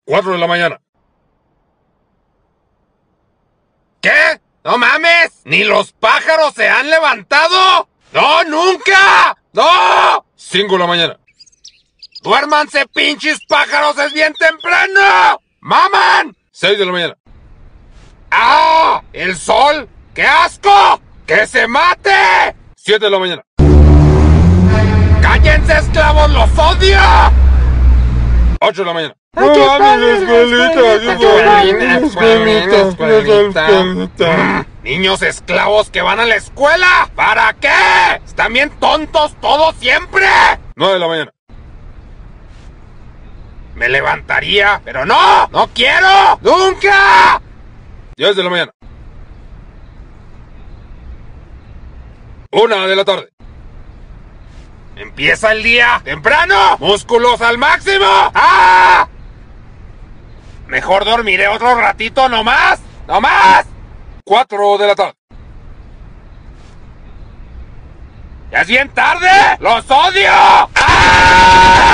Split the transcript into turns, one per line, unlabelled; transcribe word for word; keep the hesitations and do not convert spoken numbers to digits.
cuatro de la mañana. ¿Qué? ¡No mames! ¿Ni los pájaros se han levantado? ¡No, nunca! ¡No! cinco de la mañana. ¡Duérmanse, pinches pájaros! ¡Es bien temprano! ¡Maman! seis de la mañana. ¡Ah! ¡El sol! ¡Qué asco! ¡Que se mate! siete de la mañana. ¡Cállense, esclavos! ¡Los odio! ocho de la mañana.
¡Ay, qué padre! Escuelita,
escuelita, escuelita, escuelita. Niños esclavos que van a la escuela. ¿Para qué? ¿Están bien tontos todos siempre? nueve de la mañana. Me levantaría, pero no, no quiero, nunca. diez de la mañana. una de la tarde. Empieza el día temprano. Músculos al máximo. ¡Ah! Mejor dormiré otro ratito nomás. ¡Nomás! cuatro de la tarde. ¡Ya es bien tarde! ¡Los odio! ¡Ah!